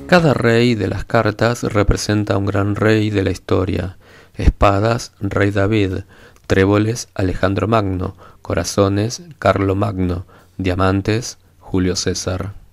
Cada rey de las cartas representa a un gran rey de la historia. Espadas, rey David. Tréboles, Alejandro Magno. Corazones, Carlo Magno. Diamantes, Julio César.